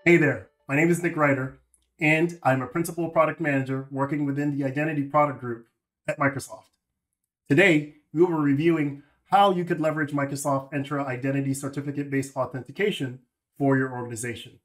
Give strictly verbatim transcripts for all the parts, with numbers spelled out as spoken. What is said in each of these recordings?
Hey there, my name is Nick Ryder, and I'm a Principal Product Manager working within the Identity Product Group at Microsoft. Today, we will be reviewing how you could leverage Microsoft Entra Identity Certificate-Based Authentication for your organization.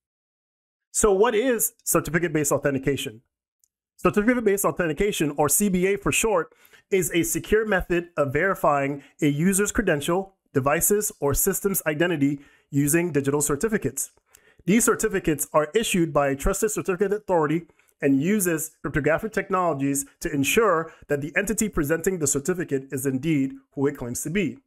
So what is Certificate-Based Authentication? Certificate-Based Authentication, or C B A for short, is a secure method of verifying a user's credential, devices, or system's identity using digital certificates. These certificates are issued by a trusted certificate authority and uses cryptographic technologies to ensure that the entity presenting the certificate is indeed who it claims to be.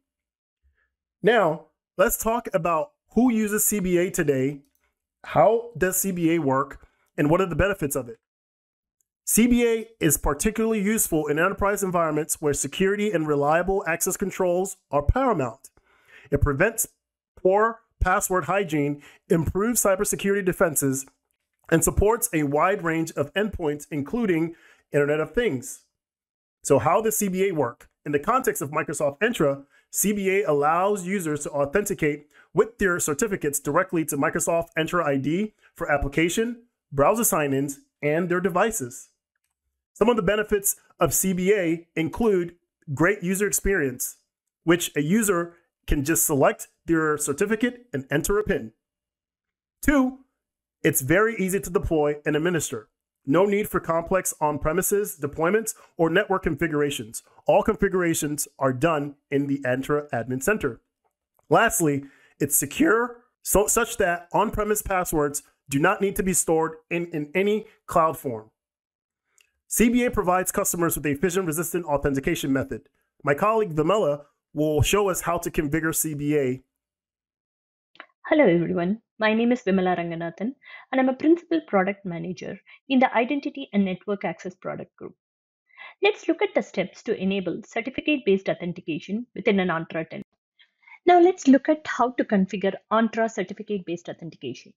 Now, let's talk about who uses C B A today, how does C B A work, and what are the benefits of it. C B A is particularly useful in enterprise environments where security and reliable access controls are paramount. It prevents poor password hygiene, improves cybersecurity defenses, and supports a wide range of endpoints, including Internet of Things. So how does C B A work? In the context of Microsoft Entra, C B A allows users to authenticate with their certificates directly to Microsoft Entra I D for application, browser sign-ins, and their devices. Some of the benefits of C B A include great user experience, which a user can just select their certificate and enter a PIN. Two, it's very easy to deploy and administer. No need for complex on-premises deployments or network configurations. All configurations are done in the Entra Admin Center. Lastly, it's secure so, such that on-premise passwords do not need to be stored in, in any cloud form. C B A provides customers with a fission-resistant authentication method. My colleague Vimela will show us how to configure C B A. Hello everyone, my name is Vimala Ranganathan and I'm a Principal Product Manager in the Identity and Network Access Product Group. Let's look at the steps to enable certificate-based authentication within an Entra tenant. Now let's look at how to configure Entra certificate-based authentication.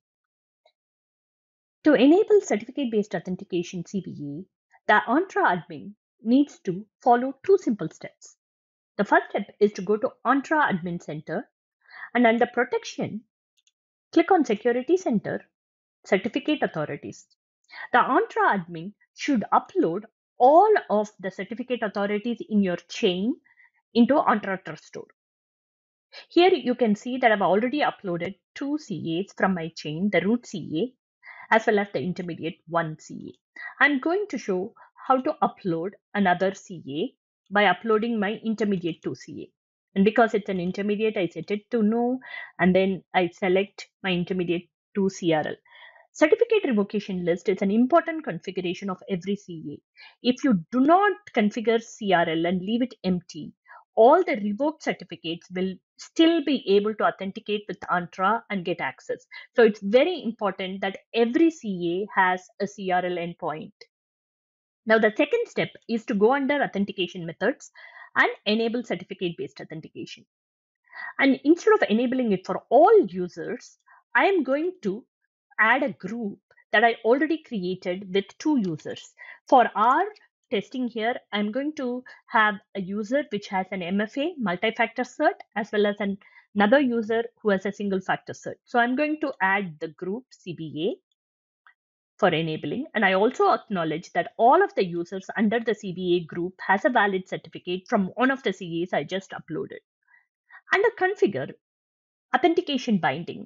To enable certificate-based authentication C B A, the Entra admin needs to follow two simple steps. The first step is to go to Entra Admin Center and under Protection, click on Security Center, Certificate Authorities. The Entra admin should upload all of the certificate authorities in your chain into Entra TrustStore. Here you can see that I've already uploaded two C As from my chain, the root C A as well as the intermediate one C A. I'm going to show how to upload another C A by uploading my intermediate two C A. And because it's an intermediate, I set it to no, and then I select my intermediate two C R L. Certificate revocation list is an important configuration of every C A. If you do not configure C R L and leave it empty, all the revoked certificates will still be able to authenticate with Entra and get access. So it's very important that every C A has a C R L endpoint. Now the second step is to go under authentication methods and enable certificate-based authentication. And instead of enabling it for all users, I am going to add a group that I already created with two users. For our testing here, I'm going to have a user which has an M F A, multi-factor cert, as well as an, another user who has a single factor cert. So I'm going to add the group C B A for enabling. And I also acknowledge that all of the users under the C B A group has a valid certificate from one of the C As I just uploaded. Under configure, authentication binding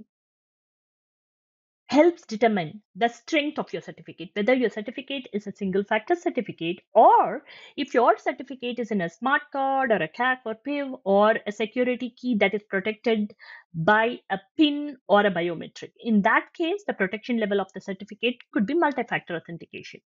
helps determine the strength of your certificate, whether your certificate is a single factor certificate or if your certificate is in a smart card or a C A C or P I V or a security key that is protected by a PIN or a biometric. In that case, the protection level of the certificate could be multi-factor authentication.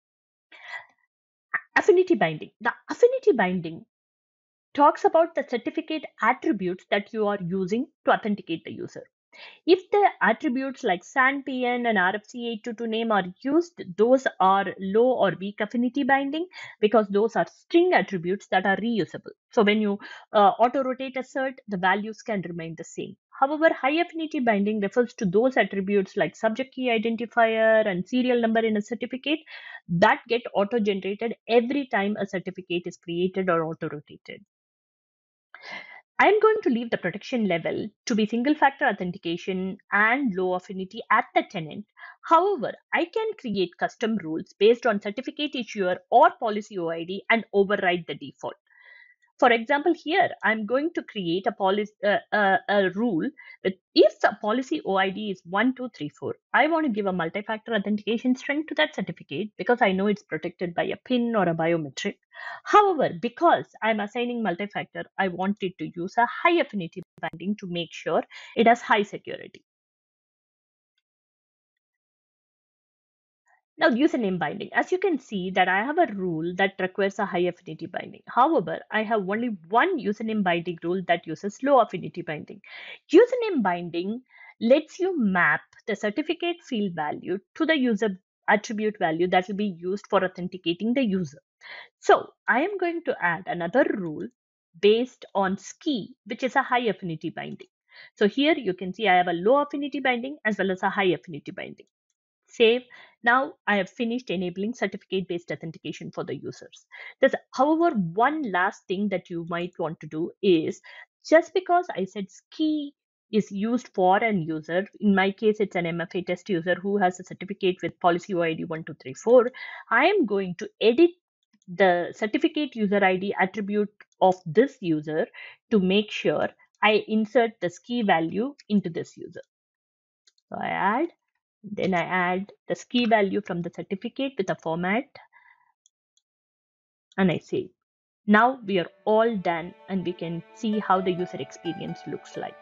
Affinity binding. The affinity binding talks about the certificate attributes that you are using to authenticate the user. If the attributes like S A N P N and R F C eight two two name are used, those are low or weak affinity binding because those are string attributes that are reusable. So when you uh, auto-rotate a cert, the values can remain the same. However, high affinity binding refers to those attributes like subject key identifier and serial number in a certificate that get auto-generated every time a certificate is created or auto-rotated. I'm going to leave the protection level to be single factor authentication and low affinity at the tenant. However, I can create custom rules based on certificate issuer or policy O I D and override the default. For example, here I'm going to create a policy uh, uh, a rule that if the policy O I D is one two three four, I want to give a multi-factor authentication string to that certificate because I know it's protected by a PIN or a biometric. However, because I'm assigning multi-factor, I wanted to use a high affinity binding to make sure it has high security. Now, username binding. As you can see that I have a rule that requires a high affinity binding. However, I have only one username binding rule that uses low affinity binding. Username binding lets you map the certificate field value to the user attribute value that will be used for authenticating the user. So I am going to add another rule based on S C I, which is a high affinity binding. So here you can see I have a low affinity binding as well as a high affinity binding. Save. Now I have finished enabling certificate-based authentication for the users. There's, however, one last thing that you might want to do is just because I said S C I is used for an user, in my case, it's an M F A test user who has a certificate with policy O I D one two three four, I am going to edit the certificate user I D attribute of this user to make sure I insert the S C I value into this user. So I add then I add the S C I value from the certificate with a format and I save. Now we are all done and we can see how the user experience looks like.